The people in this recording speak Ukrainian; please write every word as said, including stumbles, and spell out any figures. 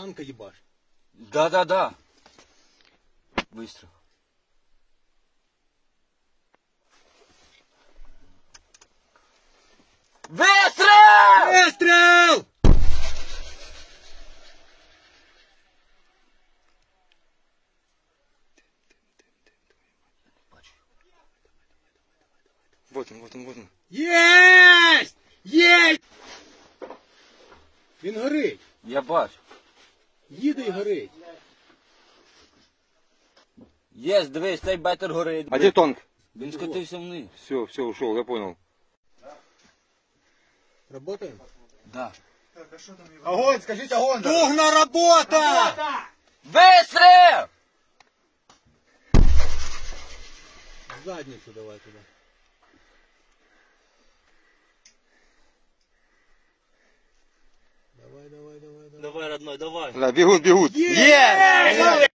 Танка ебашь. Да-да-да. Выстрел. Выстрел! Выстрел! Вот он, вот он, вот он. Єсть! Єсть! Він горить. Я бачу. Їде і горить. Єс, дивись, цей бетер горить. А где танк? Він скотився вниз. Все, все, ушел, я понял. Работаем? Да. Огонь, скажіть огонь! Тугна робота! Выстрел! Задницю давай туди. Давай, давай, давай, давай. Давай, родной, давай. Да, бегут, бегут. Є!